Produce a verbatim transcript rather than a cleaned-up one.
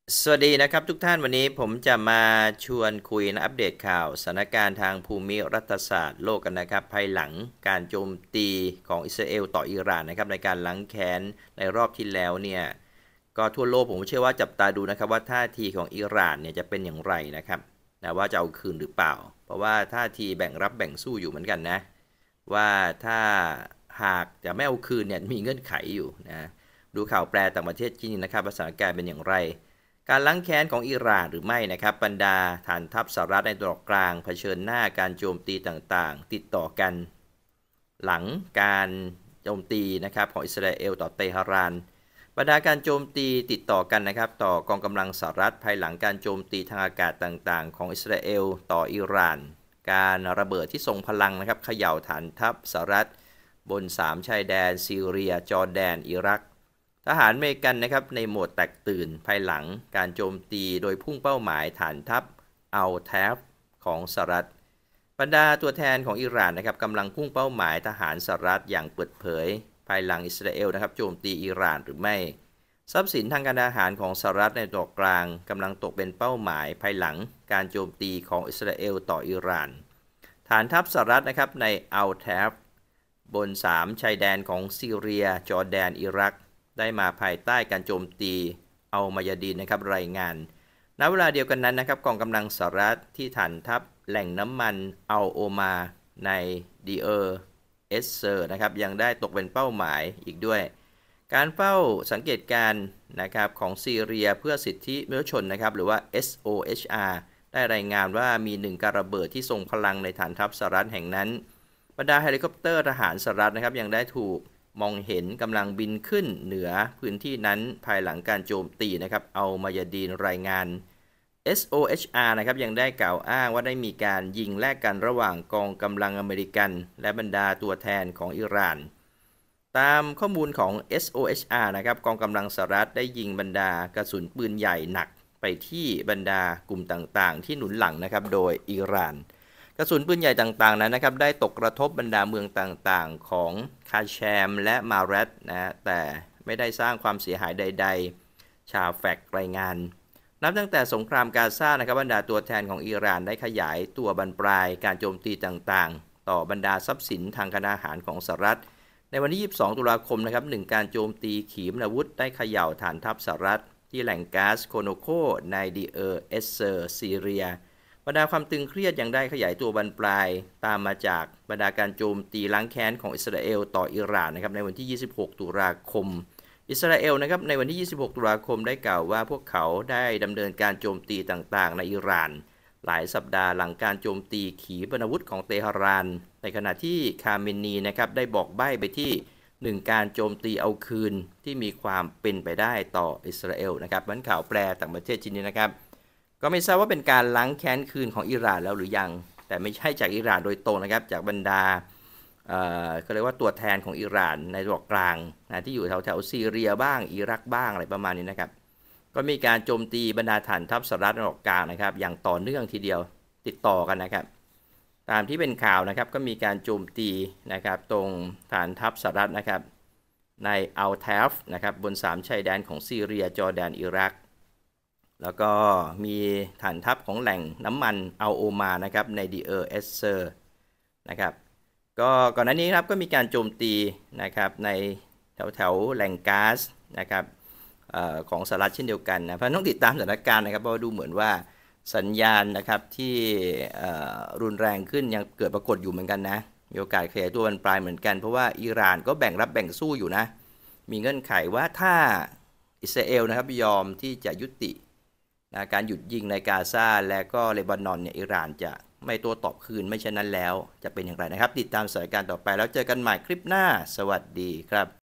สวัสดีนะครับทุกท่านวันนี้ผมจะมาชวนคุยและอัปเดตข่าวสถานการณ์ทางภูมิรัฐศาสตร์โลกกันนะครับภายหลังการโจมตีของอิสราเอลต่ออิหร่านนะครับในการล้างแค้นในรอบที่แล้วเนี่ยก็ทั่วโลกผมเชื่อว่าจับตาดูนะครับว่าท่าทีของอิหร่านเนี่ยจะเป็นอย่างไรนะครับนะว่าจะเอาคืนหรือเปล่าเพราะว่าท่าทีแบ่งรับแบ่งสู้อยู่เหมือนกันนะว่าถ้าหากจะไม่เอาคืนเนี่ยมีเงื่อนไขอยู่นะดูข่าวแปลต่างประเทศที่นี่นะครับสถานการณ์เป็นอย่างไรการล้างแค้นของอิหร่านหรือไม่นะครับบรรดาฐานทัพสหรัฐในตะวันออกกลางเผชิญหน้าการโจมตีต่างๆติดต่อกันหลังการโจมตีนะครับของอิสราเอลต่อเตหะรานบรรดาการโจมตีติดต่อกันนะครับต่อกองกำลังสหรัฐภายหลังการโจมตีทางอากาศต่างๆของอิสราเอลต่ออิหร่านการระเบิดที่ทรงพลังนะครับเขย่าฐานทัพสหรัฐบนสามชายแดนซีเรียจอร์แดนอิรักทหารอเมริกันนะครับในโหมดแตกตื่นภายหลังการโจมตีโดยพุ่งเป้าหมายฐานทัพอัลแทฟของสหรัฐบรรดาตัวแทนของอิหร่านนะครับกำลังพุ่งเป้าหมายทหารสหรัฐอย่างเปิดเผยภายหลังอิสราเอลนะครับโจมตีอิหร่านหรือไม่ทรัพย์สินทางการทหารของสหรัฐในตะวันออกกลางกำลังตกเป็นเป้าหมายภายหลังการโจมตีของอิสราเอลต่ออิหร่านฐานทัพสหรัฐนะครับในอัลแทฟบนสามชายแดนของซีเรียจอร์แดนอิรักได้มาภายใต้การโจมตีอัลมายาดีนนะครับรายงานณเวลาเดียวกันนั้นนะครับกองกำลังสหรัฐที่ฐานทัพแหล่งน้ำมันอัลโอมาในดีเออร์เอสเซอร์นะครับยังได้ตกเป็นเป้าหมายอีกด้วยการเฝ้าสังเกตการนะครับของซีเรียเพื่อสิทธิมนุษยชนนะครับหรือว่า เอส โอ เอช อาร์ ได้รายงานว่ามีหนึ่งการระเบิดที่ทรงพลังในฐานทัพสหรัฐแห่งนั้นบรรดาเฮลิคอปเตอร์ทหารสหรัฐนะครับยังได้ถูกมองเห็นกำลังบินขึ้นเหนือพื้นที่นั้นภายหลังการโจมตีนะครับเอามายาดีนรายงาน เอส โอ เอช อาร์ นะครับยังได้กล่าวอ้างว่าได้มีการยิงแลกกันระหว่างกองกำลังอเมริกันและบรรดาตัวแทนของอิหร่านตามข้อมูลของ เอส โอ เอช อาร์ นะครับกองกำลังสหรัฐได้ยิงบรรดากระสุนปืนใหญ่หนักไปที่บรรดากลุ่มต่างๆที่หนุนหลังนะครับโดยอิหร่านกระสุนปืนใหญ่ต่างๆนั้นนะครับได้ตกกระทบบรรดาเมืองต่างๆของคาแชมและมาเรตนะแต่ไม่ได้สร้างความเสียหายใดๆชาวแฟกรายงานนับตั้งแต่สงครามกาซานะครับบรรดาตัวแทนของอิหร่านได้ขยายตัวบรรปลายการโจมตีต่างๆต่อบรรดาทรัพย์สินทางการอาหารของสหรัฐในวันที่ยี่สิบสองตุลาคมนะครับหนึ่งการโจมตีขีปนาวุธได้เขย่าฐานทัพสหรัฐที่แหล่งก๊าซโคโนโคในดีเออร์เอสเซอร์ซีเรียบรรดาความตึงเครียดยังได้ขยายตัวบรรปลายตามมาจากบรรดาการโจมตีล้างแค้นของอิสราเอลต่ออิหร่านนะครับในวันที่ยี่สิบหกตุลาคมอิสราเอลนะครับในวันที่ยี่สิบหกตุลาคมได้กล่าวว่าพวกเขาได้ดำเนินการโจมตีต่างๆในอิหร่านหลายสัปดาห์หลังการโจมตีขีปนาวุธของเตหะรานในขณะที่คาเมนีนะครับได้บอกใบ้ไปที่หนึ่งการโจมตีเอาคืนที่มีความเป็นไปได้ต่ออิสราเอลนะครับมันข่าวแปลต่างประเทศชิ้นนี้นะครับก็ไม่ทราบว่าเป็นการล้างแค้นคืนของอิหร่านแล้วหรือยังแต่ไม่ใช่จากอิหร่านโดยตรงนะครับจากบรรดาเขาเรียกว่าตัวแทนของอิหร่านในตะวันออกกลางนะที่อยู่แถวแถวซีเรียบ้างอิรักบ้างอะไรประมาณนี้นะครับก็มีการโจมตีบรรดาฐานทัพสหรัฐในตะวันออกกลางนะครับอย่างต่อเนื่องทีเดียวติดต่อกันนะครับตามที่เป็นข่าวนะครับก็มีการโจมตีนะครับตรงฐานทัพสหรัฐนะครับในอัลแทฟนะครับบนสามชายแดนของซีเรียจอร์แดนอิรักแล้วก็มีฐานทัพของแหล่งน้ำมันอัลโอมานะครับในดีเออร์เอสเซอร์นะครับก็ก่อนหน้านี้ครับก็มีการโจมตีนะครับในแถวแถวแหล่งก๊าซนะครับออของสหรัฐเช่นเดียวกันนะเพราะต้องติดตามสถานการณ์นะครับเพราะดูเหมือนว่าสัญญาณนะครับที่รุนแรงขึ้นยังเกิดปรากฏอยู่เหมือนกันนะมีโอกาสขยายตัวบานปลายเหมือนกันเพราะว่าอิหร่านก็แบ่งรับแบ่งสู้อยู่นะมีเงื่อนไขว่าถ้าอิสราเอลนะครับยอมที่จะยุตินะการหยุดยิงในกาซาและก็เลบานอนเนี่ยอิหร่านจะไม่ตัวตอบคืนไม่เช่นนั้นแล้วจะเป็นอย่างไรนะครับติดตามสถานการณ์ต่อไปแล้วเจอกันใหม่คลิปหน้าสวัสดีครับ